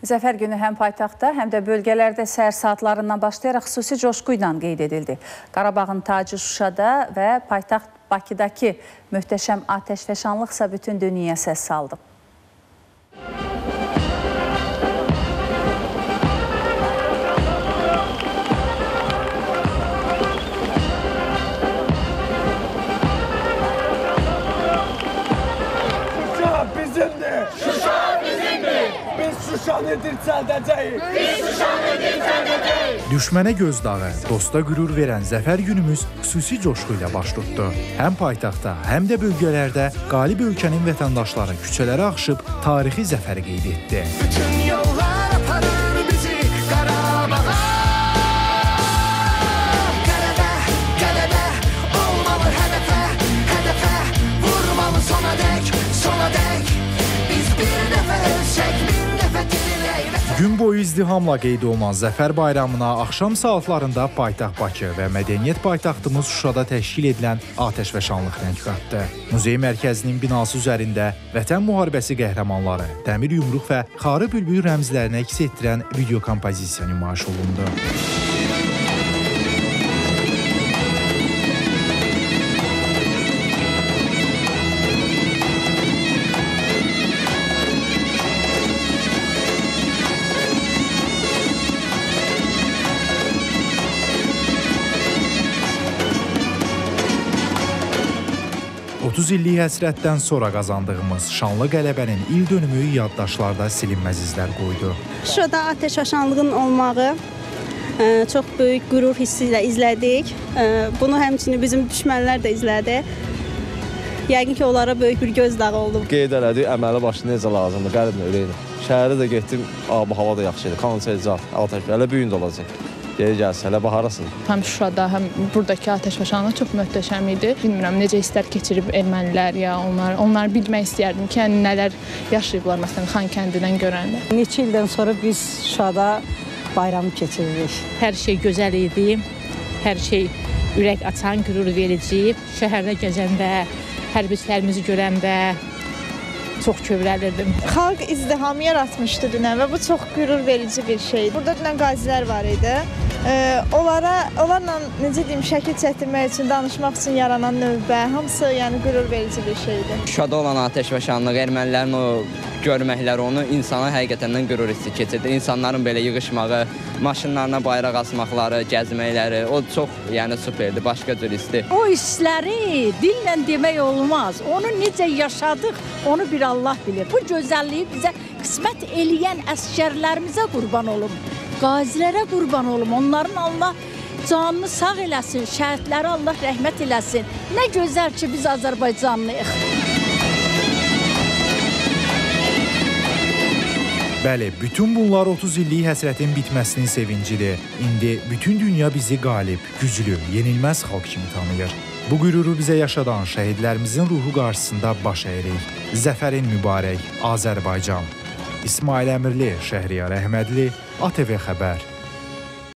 Zəfər günü həm paytaxtda, həm də bölgələrdə səhər saatlarından başlayaraq xüsusi coşqu ilə qeyd edildi. Qarabağın tacı Şuşada və paytaxt Bakıdakı möhtəşəm atəşfəşanlıqsa bütün dünyaya səs saldı. Şuşa bizimdir! Şuşa bizimdir! Biz Şuşanı dirçəldəcəyik! Biz Şuşanı dirçəldəcəyik! Düşmənə gözdağı, dosta qürur verən Zəfər günümüz xüsusi coşqu ilə baş tutdu. Həm paytaxtda, həm də bölgələrdə qalib ölkənin vətəndaşları küçələrə axışıb tarixi zəfəri qeyd etdi. Bütün yollar aparır bizi Qarabağa. Qələbə olmalı hədəfə vurmalı sona dək. Biz bir dəfə ölsək, min dəfə dirilək. Gün boyu izdihamla qeyd olunan Zəfər bayramına axşam saatlarında paytaxt Bakı və mədəniyyət paytaxtımız Şuşada təşkil edilən atəşfəşanlıq rəng qatdı. Muzey mərkəzinin binası üzərində Vətən müharibəsi qəhrəmanları, dəmir yumruq və xarı bülbül rəmzlərini əks etdirən video kompozisiya nümayiş olundu. 30 illik həsrətdən sonra qazandığımız şanlı qələbənin il dönümü yaddaşlarda silinməz izlər qoydu. Şurada atəşfəşanlığın olmağı çox böyük qürur hissi ilə izlədik. Bunu həmçinin bizim düşmənlər də izlədi. Yəqin ki, onlara böyük bir gözdağı oldu. Qeyd elədik, əməli başı necə lazımdır, qəlblə ürəklə. Şəhərdə də getdim, hava da yaxşı idi, konsercat, atəşfəşanlıq, elə büyün də olacaq. Geri gəlsin, hələ baharasın. Həm Şuşada, həm buradakı atəşfəşanlıq çox möhtəşəm idi. Bilmirəm, necə hisslər keçirib ermənilər ya onlar bilmək istəyərdim ki, nələr yaşayıblar, məsələn, Xankəndidən görəndə. Neçə ildən sonra biz Şuşada bayramı keçiririk. Hər şey gözəl idi, hər şey ürək açan, qürur verici. Şəhərdə gəzəndə, hərbiçilərimizi görəndə çox kövrəlirdim. Xalq izdihamı yaratmışdı dünən və bu çox qürur verici bir şeydir. Burada dünən qazilər var idi. Onlarla necə deyim, şəkil çəkdirmək üçün, danışmaq üçün yaranan növbə, hamısı yəni qürur verici bir şeydir. Şuşada olan atəşfəşanlıq, ermənilərin o görməkləri onu insana həqiqətən qürur hissi keçirdi. İnsanların belə yığışmağı, maşınlarına bayraq asmaqları, gəzməkləri, o çox yəni superdir, başqa cür hisdir. O hissləri dillə demək olmaz. Onu necə yaşadıq, onu bir Allah bilir. Bu gözəlliyi bizə qismət eləyən əsgərlərimizə qurban olum. Qazilərə qurban olum. Onların Allah canını sağ eləsin, şəhidlərə Allah rəhmət eləsin. Nə gözəl ki, biz Azərbaycanlıyıq. Bəli, bütün bunlar 30 illik həsrətin bitməsinin sevincidir. İndi bütün dünya bizi qalib, güclü, yenilməz xalq kimi tanıyır. Bu qüruru bizə yaşadan şəhidlərimizin ruhu qarşısında baş əyirik. Zəfərin mübarək, Azərbaycan. İsmail Əmirli, Şəhriyar Əhmədli, ATV Xəbər.